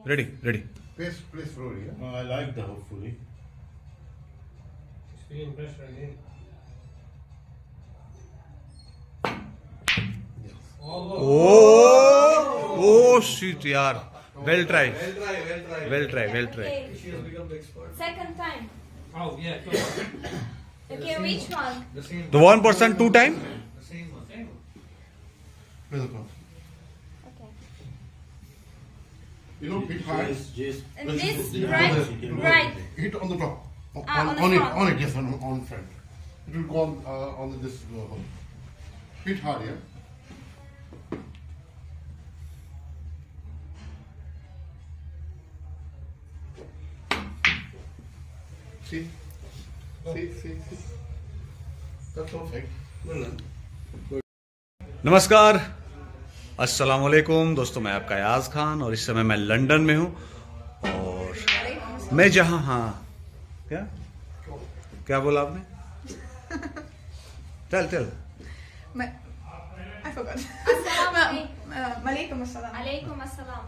Yes. Ready, ready. Place roll, yeah? I like the hopefully. Just feeling pressure again. Oh shit, यार. Well tried. Well tried. Okay. She has become the expert. Second time. Oh yeah, come on. Okay, which one? The same. The one person two time. The same one. Same one. Play the clock. Okay. You know, hit hard. And this right. Hit on the top. Ah, on the on it, front. on it, yes, on front. It will go on this hole. Hit hard, yeah? See? See? That's perfect. Well done. नमस्कार, अस्सलाम वालेकुम दोस्तों, मैं आपका याज खान और इस समय मैं लंदन में हूँ और मैं जहाँ क्या बोला आपने? Tell I forgot. Malaikum assalam. Alaikum assalam.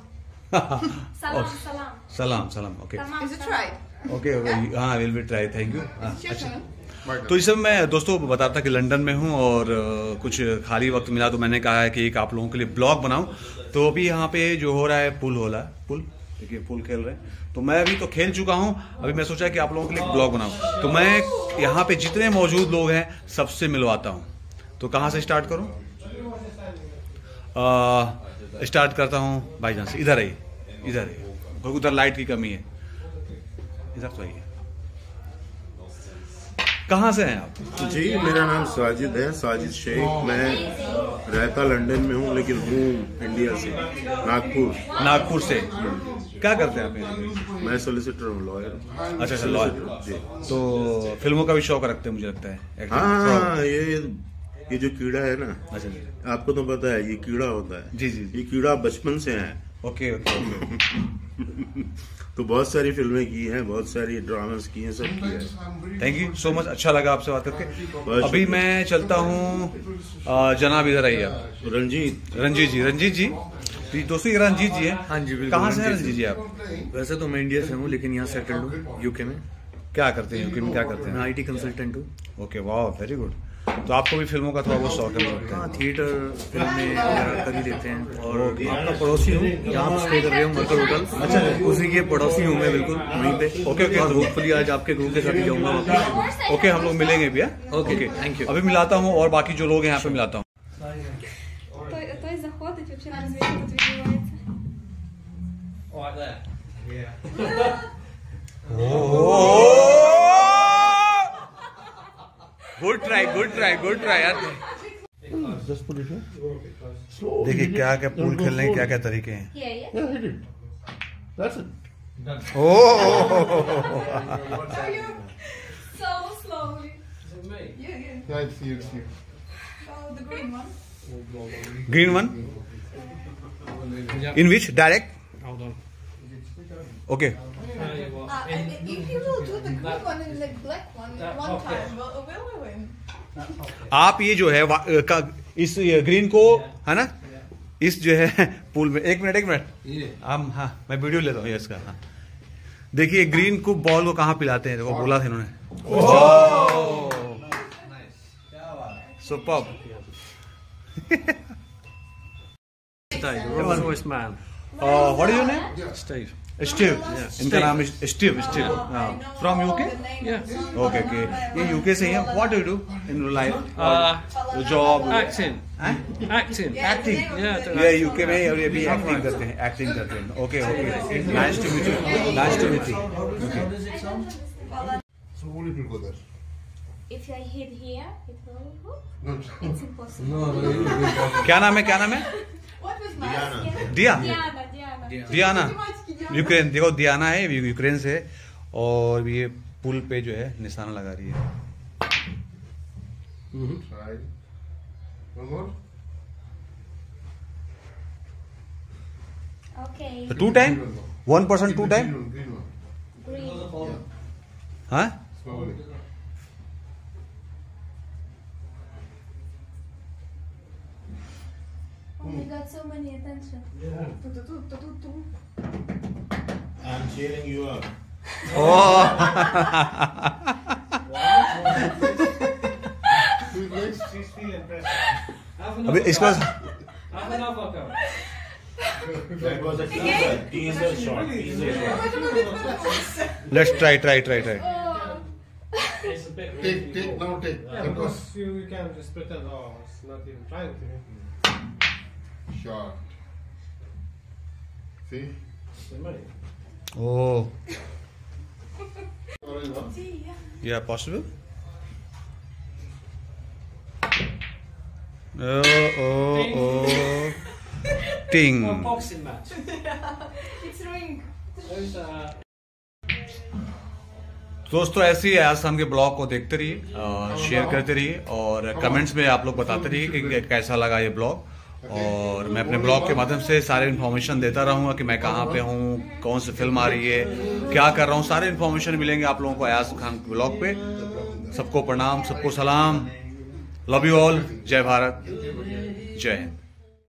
Salam. Okay Is it right? Okay हाँ will be try, thank you. It's your turn. तो इस समय मैं दोस्तों बताता कि लंदन में हूँ और कुछ खाली वक्त मिला तो मैंने कहा है कि एक आप लोगों के लिए ब्लॉग बनाऊं। तो अभी यहाँ पे जो हो रहा है पुल देखिए पुल खेल रहे हैं, तो मैं अभी तो खेल चुका हूँ, अभी मैं सोचा कि आप लोगों के लिए ब्लॉग बनाऊं। तो मैं यहाँ पे जितने मौजूद लोग हैं सबसे मिलवाता हूँ। तो कहाँ से स्टार्ट करूँ? स्टार्ट करता हूँ भाईजान से। इधर आइए, उधर लाइट की कमी है, इधर तो आइए। कहाँ से हैं आप? जी, मेरा नाम साजिद है, साजिद शेख। मैं रहता लंदन में हूँ लेकिन हूँ इंडिया से, नागपुर से। क्या करते हैं आप यहाँ? मैं सोलिसिटर हूँ, लॉयर। अच्छा लॉयर। तो फिल्मों का भी शौक रखते हैं मुझे लगता है। हाँ, ये जो कीड़ा है ना, अच्छा जी, आपको तो पता है ये कीड़ा होता है। जी। ये कीड़ा बचपन से है। ओके। तो बहुत सारी फिल्में की हैं, बहुत सारी ड्रामास की हैं, सब किया है। थैंक यू सो मच, अच्छा लगा आपसे बात करके। बहुत अभी मैं चलता हूँ, जनाब इधर आइए आप। रंजीत जी दोस्तों, ये रंजीत जी है। हाँ जी, बिल्कुल। कहाँ से हैं रंजीत जी आप? वैसे तो मैं इंडिया से हूँ लेकिन यहाँ सेटल्ड हूँ यूके में। क्या करते हैं यूके में? क्या करते मैं हैं? IT कंसल्टेंट हूँ। ओके, वाह, वेरी गुड। तो आपको भी फिल्मों का थोड़ा बहुत शौक है मुझे लगता हाँ, है। थिएटर फिल्में वगैरह कर ही देते हैं। और आपका पड़ोसी हूँ, यहाँ पे स्टे कर रहे हूँ मरकल होटल। अच्छा, उसी के पड़ोसी हूँ मैं, बिल्कुल वहीं पे। ओके। और होपफुली आज आपके ग्रुप के साथ ही जाऊँगा वापस। ओके, हम लोग मिलेंगे भी। Okay, thank you. अभी मिलाता हूँ और बाकी जो लोग हैं यहाँ पे मिलाता हूँ। То есть заходить вообще на разведку двигается. Oh, like that. Yeah. Good try यार। देखिए क्या पूल खेलने के क्या तरीके हैं। Yeah. Yeah, hit it. That's it. So slowly. Is it me? Yeah. Yeah, it's you. Oh, the green one. Green one in which direct? Hold on. Okay. Tell you what. If you will do the green one and the black one one okay. time, will we win? आप ये जो है इस green को है ना, इस जो है पूल में एक मिनट हम मैं वीडियो लेता हूँ इसका। हाँ, देखिए ग्रीन को बॉल को कहाँ पिलाते हैं, देखो बोला था इन्होंने। Superb. Steve, Rolls Royce man. What is your name? Steve. Steve. इनका नाम स्टीव। From UK? Yeah. ओके। ये यूके से ही है। What do you do in life? Job? Acting. Acting. Yeah. ये यूके में और ये भी एक्टिंग करते हैं। Okay. Nice to meet you. So only people go there. If I hit here, it will go. No. It's impossible. क्या नाम है? What was mine? Diana. Diana. Ukraine. देखो दियाना है, यूक्रेन से, और ये पुल पे जो है निशाना लगा रही है। Try. One more. Okay. तो two time, one person two time. Green one. Green. हाँ, Slowly. Oh my god, so many attention. Tu. cheering you up. Oh Who's next? She's feeling pressure. Have अभी another इसको go. Have another go. That was a teaser shot. Teaser shot. Let's try It's a bit Take, risky. take, now take. Yeah, That was because you can just pretend, oh, it's not even trying to. shot. See? The money. Oh Orange, huh? See, yeah. या possible ओ टिंग Or a boxing match. It's ring. Who's दोस्तों ऐसे ही आज शाम के blog को देखते रहिए, शेयर करते रहिए और कमेंट्स में आप लोग बताते रहिए कि कैसा लगा ये ब्लॉग। और मैं अपने ब्लॉग के माध्यम से सारे इन्फॉर्मेशन देता रहूंगा कि मैं कहाँ पे हूँ, कौन सी फिल्म आ रही है, क्या कर रहा हूँ, सारे इन्फॉर्मेशन मिलेंगे आप लोगों को अयाज खान के ब्लॉग पे। सबको प्रणाम, सबको सलाम, लव यू ऑल, जय भारत, जय हिंद।